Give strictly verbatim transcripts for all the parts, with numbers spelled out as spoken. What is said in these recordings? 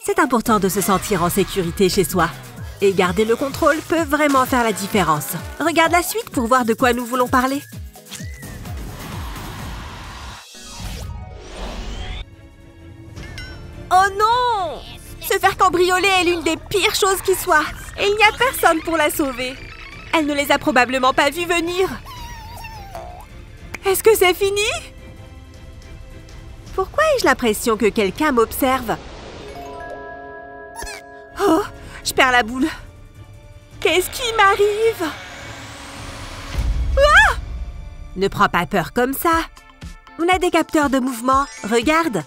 C'est important de se sentir en sécurité chez soi. Et garder le contrôle peut vraiment faire la différence. Regarde la suite pour voir de quoi nous voulons parler. Oh non! Se faire cambrioler est l'une des pires choses qui soient. Et il n'y a personne pour la sauver. Elle ne les a probablement pas vus venir. Est-ce que c'est fini? Pourquoi ai-je l'impression que quelqu'un m'observe? Oh, je perds la boule. Qu'est-ce qui m'arrive? Ah! Ne prends pas peur comme ça. On a des capteurs de mouvement. Regarde.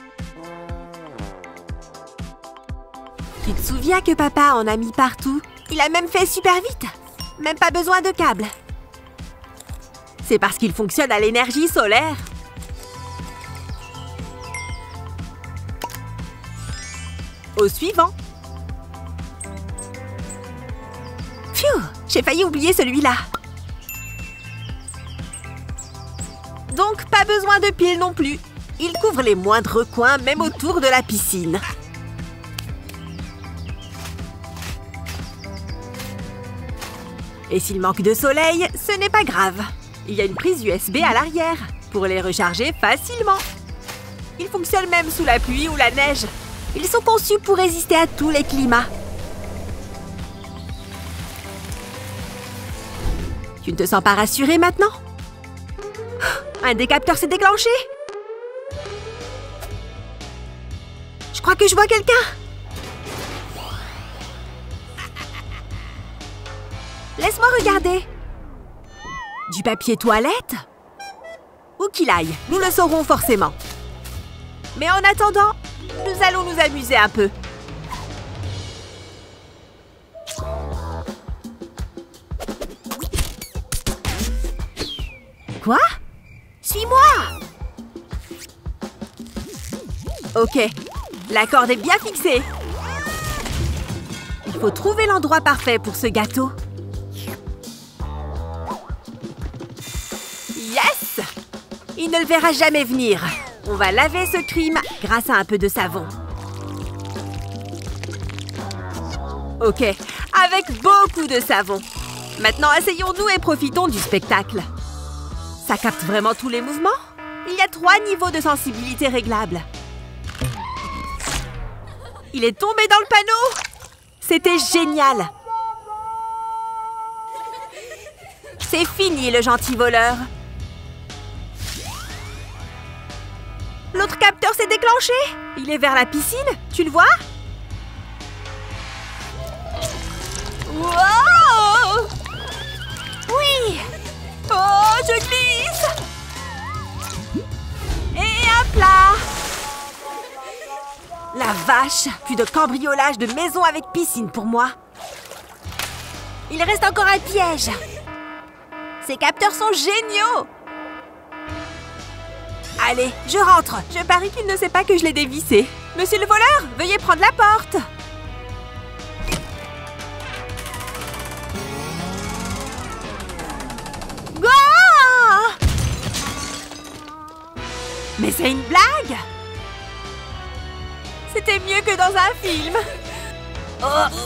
Tu te souviens que papa en a mis partout? Il a même fait super vite. Même pas besoin de câbles. C'est parce qu'il fonctionne à l'énergie solaire. Au suivant. Pfiou, j'ai failli oublier celui-là. Donc, pas besoin de piles non plus. Il couvre les moindres coins, même autour de la piscine. Et s'il manque de soleil, ce n'est pas grave. Il y a une prise U S B à l'arrière pour les recharger facilement. Ils fonctionnent même sous la pluie ou la neige. Ils sont conçus pour résister à tous les climats. Tu ne te sens pas rassurée maintenant? Un des capteurs s'est déclenché. Je crois que je vois quelqu'un. Laisse-moi regarder. Du papier toilette? Où qu'il aille, nous le saurons forcément. Mais en attendant, nous allons nous amuser un peu. Quoi? Suis-moi! Ok, la corde est bien fixée. Il faut trouver l'endroit parfait pour ce gâteau. Yes! Il ne le verra jamais venir. On va laver ce crime grâce à un peu de savon. Ok, avec beaucoup de savon. Maintenant, asseyons-nous et profitons du spectacle. Ça capte vraiment tous les mouvements? Il y a trois niveaux de sensibilité réglables. Il est tombé dans le panneau! C'était génial! C'est fini, le gentil voleur. L'autre capteur s'est déclenché. Il est vers la piscine. Tu le vois? Wow! Oui! Oh, je glisse! Et un plat! La vache! Plus de cambriolage de maison avec piscine pour moi. Il reste encore un piège. Ces capteurs sont géniaux! Allez, je rentre. Je parie qu'il ne sait pas que je l'ai dévissé. Monsieur le voleur, veuillez prendre la porte. Ah! Mais c'est une blague! C'était mieux que dans un film. Oh, oh.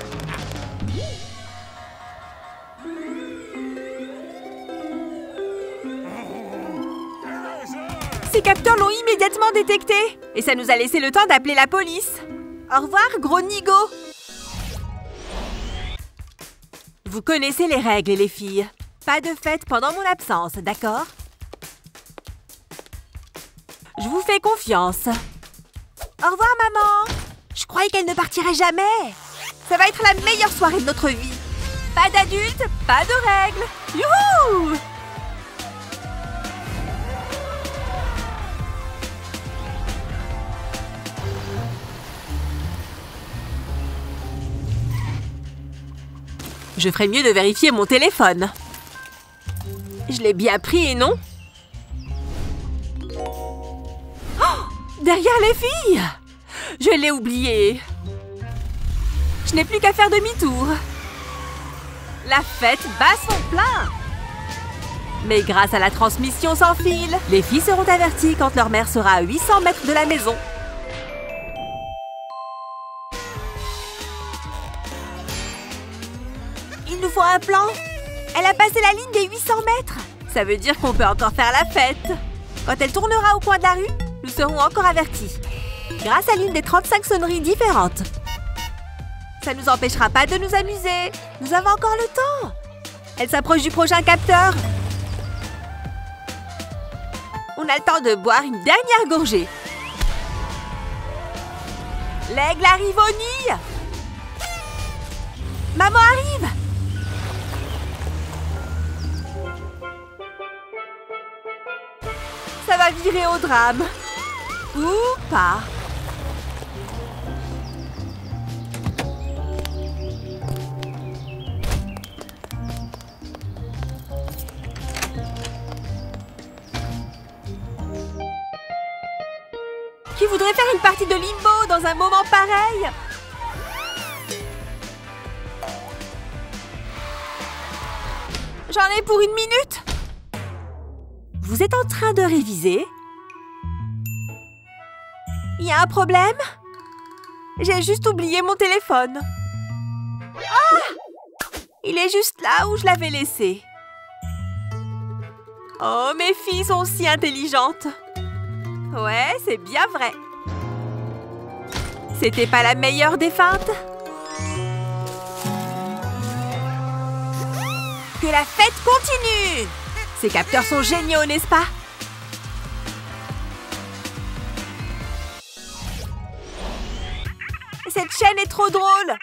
Ces capteurs l'ont immédiatement détecté. Et ça nous a laissé le temps d'appeler la police. Au revoir, gros nigo. Vous connaissez les règles, les filles. Pas de fête pendant mon absence, d'accord? Je vous fais confiance. Au revoir, maman. Je croyais qu'elle ne partirait jamais. Ça va être la meilleure soirée de notre vie. Pas d'adultes, pas de règles. Youhou! Je ferais mieux de vérifier mon téléphone. Je l'ai bien pris, non? Oh! Derrière les filles! Je l'ai oublié. Je n'ai plus qu'à faire demi-tour. La fête bat son plein. Mais grâce à la transmission sans fil, les filles seront averties quand leur mère sera à huit cents mètres de la maison. Il nous faut un plan. Elle a passé la ligne des huit cents mètres. Ça veut dire qu'on peut encore faire la fête. Quand elle tournera au coin de la rue, nous serons encore avertis. Grâce à l'une des trente-cinq sonneries différentes. Ça ne nous empêchera pas de nous amuser. Nous avons encore le temps. Elle s'approche du prochain capteur. On a le temps de boire une dernière gorgée. L'aigle arrive au nid. Maman arrive. Ça va virer au drame. Ou pas. Qui voudrait faire une partie de limbo dans un moment pareil? J'en ai pour une minute. Vous êtes en train de réviser? Il y a un problème? J'ai juste oublié mon téléphone. Ah! Il est juste là où je l'avais laissé. Oh, mes filles sont si intelligentes. Ouais, c'est bien vrai. C'était pas la meilleure des feintes? Que la fête continue! Ces capteurs sont géniaux, n'est-ce pas? Cette chaîne est trop drôle!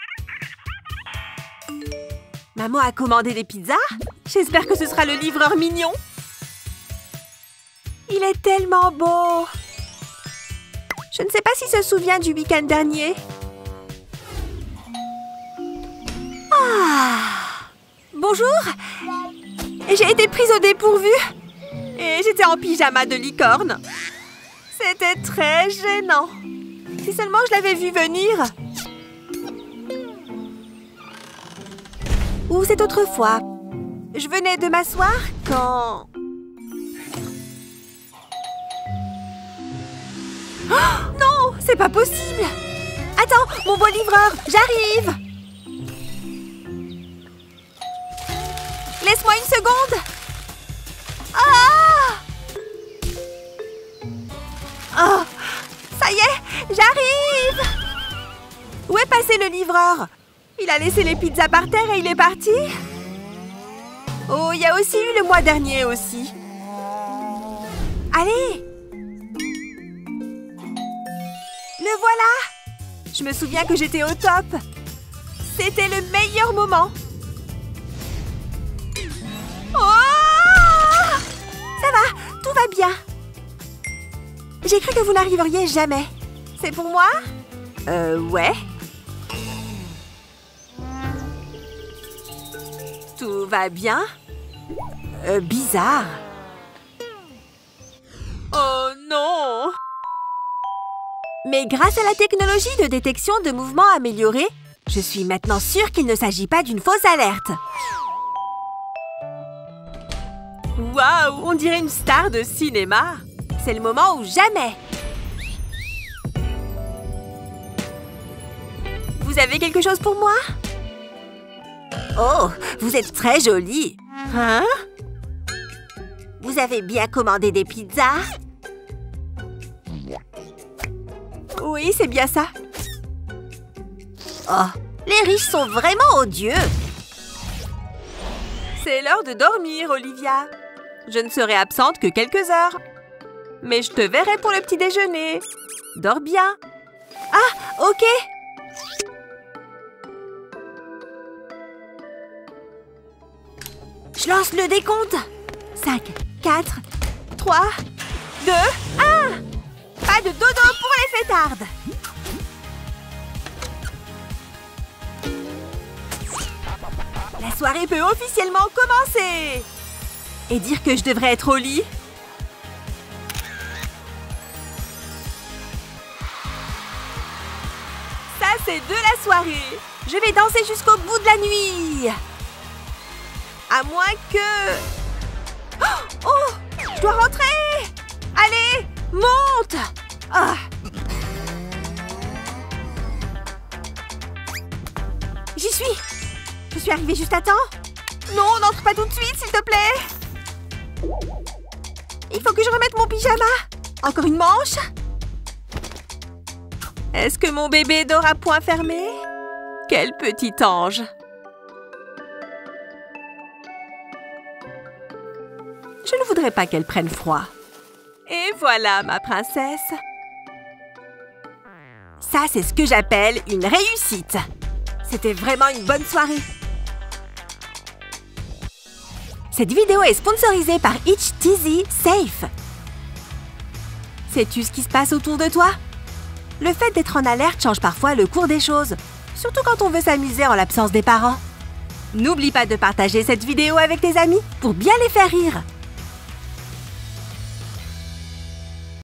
Maman a commandé des pizzas? J'espère que ce sera le livreur mignon. Il est tellement beau! Je ne sais pas s'il se souvient du week-end dernier. Ah! Bonjour! J'ai été prise au dépourvu. Et j'étais en pyjama de licorne. C'était très gênant. Si seulement je l'avais vu venir. Ou cette autre fois. Je venais de m'asseoir quand... Oh, non, c'est pas possible. Attends, mon beau livreur, j'arrive. Laisse-moi une seconde. Ah! Oh, ça y est, j'arrive. Où est passé le livreur? Il a laissé les pizzas par terre et il est parti. Oh, il y a aussi eu le mois dernier aussi. Allez! Le voilà! Je me souviens que j'étais au top. C'était le meilleur moment. Oh! Ça va, tout va bien. J'ai cru que vous n'arriveriez jamais. C'est pour moi? Euh, ouais. Tout va bien? Euh, bizarre. Oh non! Mais grâce à la technologie de détection de mouvements améliorée, je suis maintenant sûre qu'il ne s'agit pas d'une fausse alerte. Waouh, on dirait une star de cinéma. C'est le moment ou jamais. Vous avez quelque chose pour moi? Oh, vous êtes très jolie. Hein? Vous avez bien commandé des pizzas? Oui, c'est bien ça. Oh, les riches sont vraiment odieux. C'est l'heure de dormir, Olivia. Je ne serai absente que quelques heures. Mais je te verrai pour le petit déjeuner. Dors bien. Ah, ok. Je lance le décompte. cinq, quatre, trois, deux, un. Pas de dodo pour les fêtardes. La soirée peut officiellement commencer. Et dire que je devrais être au lit. Ça, c'est de la soirée. Je vais danser jusqu'au bout de la nuit. À moins que... Oh, oh, je dois rentrer. Allez, monte. Ah. J'y suis. Je suis arrivée juste à temps. Non, n'entre pas tout de suite, s'il te plaît. Il faut que je remette mon pyjama. Encore une manche? Est-ce que mon bébé dort à point fermé? Quel petit ange! Je ne voudrais pas qu'elle prenne froid. Et voilà, ma princesse. Ça, c'est ce que j'appelle une réussite. C'était vraiment une bonne soirée. Cette vidéo est sponsorisée par H T Z Safe. Sais-tu ce qui se passe autour de toi? Le fait d'être en alerte change parfois le cours des choses, surtout quand on veut s'amuser en l'absence des parents. N'oublie pas de partager cette vidéo avec tes amis pour bien les faire rire.